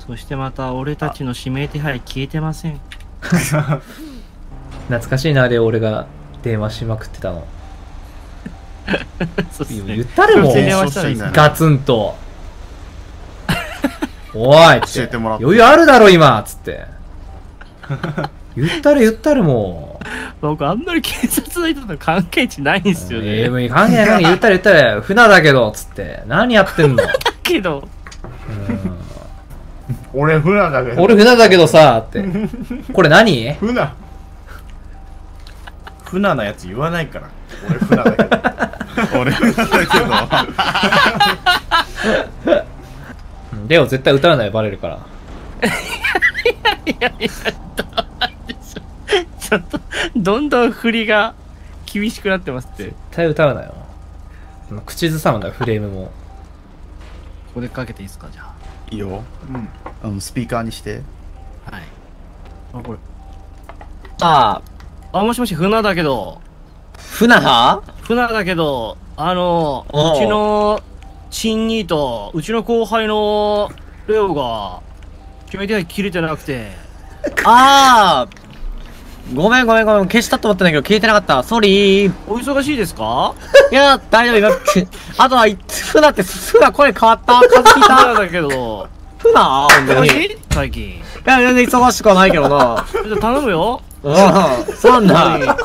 そしてまた俺たちの指名手配消えてません。 懐かしいな、あれ俺が電話しまくってたの。 そうっすね。 言ったるもん、ガツンと。おいって。 教えてもらった。 余裕あるだろ今つって。言ったるもん。 僕あんまり警察の人と関係値ないんですよね。 関係ない、言ったる。船だけどつって。何やってんの。 だけど。 俺船だけど。 俺船だけどさって。これ何？ 船のやつ言わないから。俺船だけど。 俺船だけど。 レオ絶対歌わないバレるから。 いや、ちょっと、どんどん振りが厳しくなってますって。 絶対歌うなよ。口ずさむんだよ、フレームも。 ここでかけていいですか、じゃあ。 いいよ。スピーカーにして。 はい。あ、これ。もしもし、船だけど。 船だけど、うちの、新ニート、うちの後輩の、レオが、決め手が切れてなくて。 ごめん、消したと思ったんだけど、消えてなかった。ソリー。 お忙しいですか？ いや、大丈夫、今。あとは、船って、船声変わった。風聞いた。 だけど。 船本当に。 最近。 いや、全然忙しくはないけどな。 じゃ頼むよ。 そうなんだ。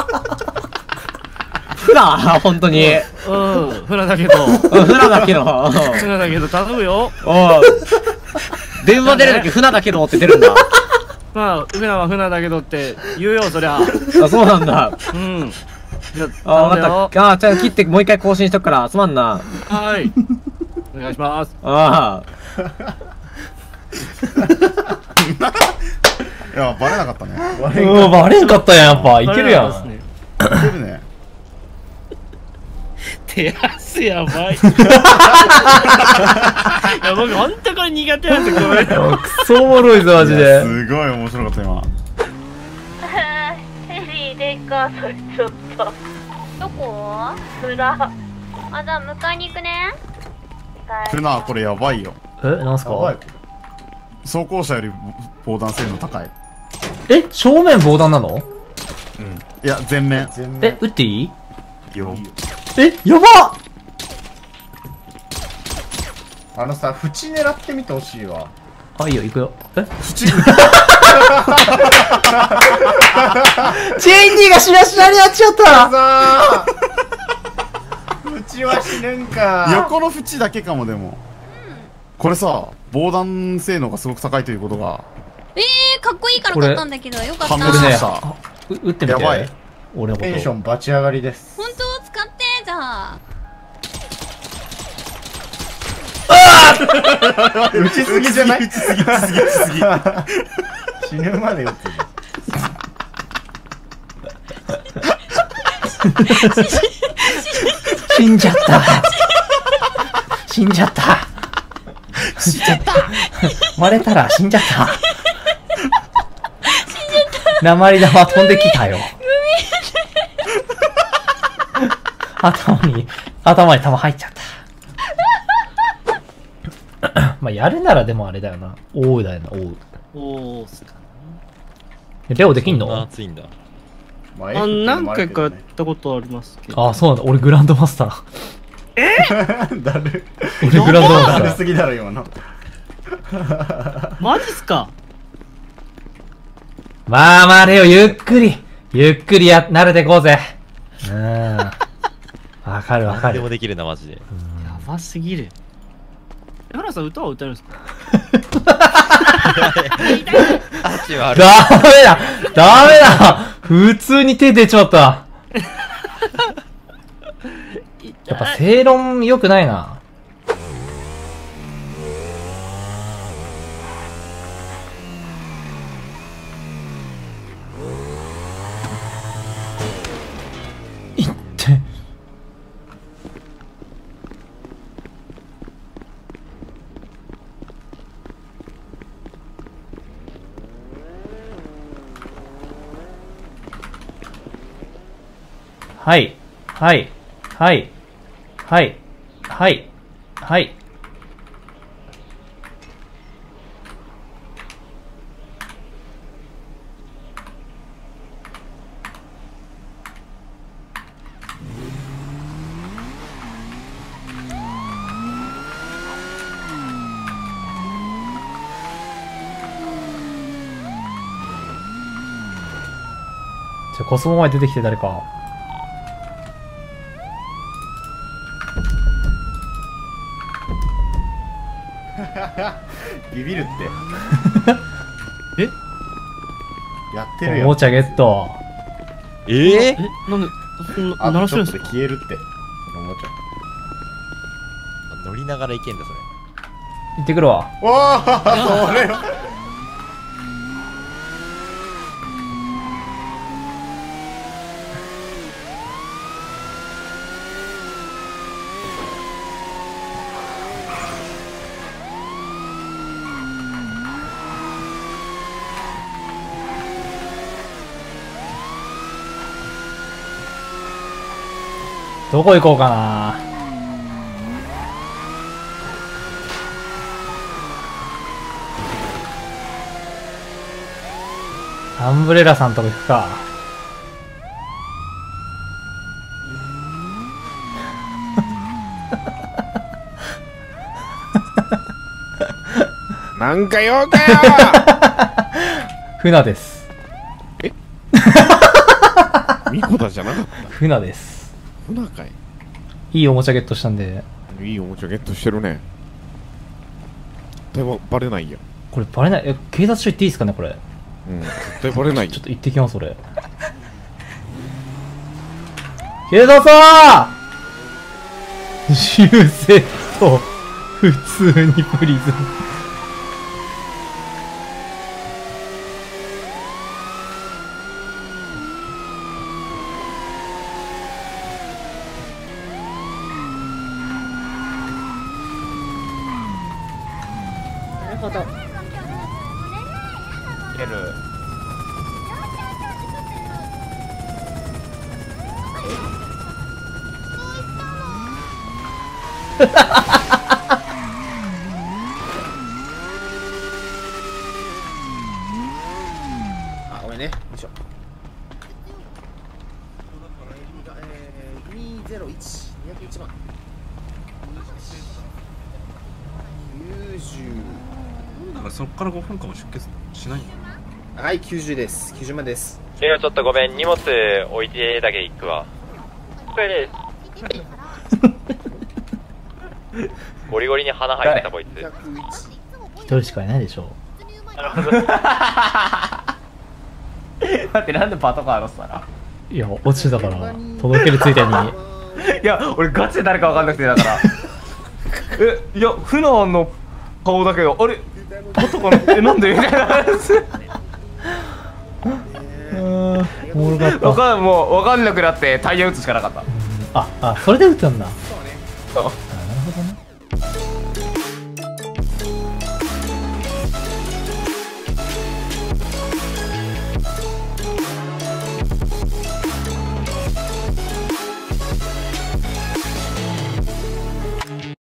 船本当に。 船だけど。 船だけど頼むよ。 電話出るとき船だけどって出るんだ。 まあ、船は船だけどって言うよ、そりゃ。 そうなんだ。 うん。じゃあ、 わかった。じゃあ切ってもう一回更新しとくから、すまんな。 はい。お願いします。 いや、バレなかったね。 バレんかったやん、やっぱ。いけるやん。 いけるね。 手汗やばい。いや、僕ほんとこれ苦手なんですよ、これ。 クソおもろいぞ、マジで。 すごい面白かった、今。 ヘリでか、それちょっと。どこ？村。じゃあ迎えに行くね。 船、これやばいよ。 なんすか？ 装甲車より防弾性能高い。 正面防弾なの？ いや、全面。 撃っていい？ よ。 やばっ！さ、縁狙ってみてほしいわ。 いいよ、行くよ。 縁チェインディがしなしなになっちゃった縁は死ぬんか。 横の縁だけかも、でも。これさ、防弾性能がすごく高いということが。 かっこいいから買ったんだけど、よかった。 判明しました。 撃ってみて。 やばい。 俺のこと。 テンションバチ上がりです。 本当使って、じゃあ。 打ちすぎじゃない？ 打ちすぎ。 死ぬまで打つ。 死んじゃった。死んじゃった。割れたら死んじゃった。鉛玉飛んできたよ。頭に玉入っちゃった。まあ、やるならでもあれだよな。おうだよな、おう。すか。レオできんの？ 暑いんだ。 何回かやったことありますけど。 そうなんだ。俺グランドマスター。 だる。 俺グランドマスター。 だるすぎだろ、今の。 マジっすか？ まあ、レオ、ゆっくり慣れてこうぜ。わかる。 何でもできるな、マジで。 やばすぎる。山田さん、歌は歌えるんですか？ ダメだ普通に手出ちまった。やっぱ正論良くないな。はい。 コスモ前出てきて誰か。 ビビるって。 えやってるよ。 おもちゃゲット。 えなんで、そんな、鳴らしてるんですか？ 消えるって。おもち乗りながら行けんだ、それ。 行ってくるわ。 ゃ。わあ、それよ。 どこ行こうかな。アンブレラさんとこ行くか。 なんかようかよ船です。 ミコダじゃなかった。 船です。 船かい。 いいおもちゃゲットしたんで。 いいおもちゃゲットしてるね。絶対バレないよ。 これバレない。警察署行っていいですかねこれ。 うん、絶対バレないよ。 ちょっと行ってきます俺。警察さー修正と普通にプリズン。 なるほど。 いける。 あ、ごめんね。よいしょ。201、201万。90。 なんかそっから5分間も出血しないの？ はい、90です。90万です。 いや、ちょっとごめん、荷物置いてだけ行くわ。これです。ゴリゴリに鼻入ってたこいつ。 一人しかいないでしょ。 なるほど。 待って、なんでパトカー乗せたら。 いや落ちてたから届けるついでに。 いや、俺ガチで誰か分かんなくてだから。いや、船の顔だけど、あれパトカーなんでみたいな話。 おもろかった。 もう分かんなくなってタイヤ打つしかなかった。 あ、それで撃ったんだ。 そう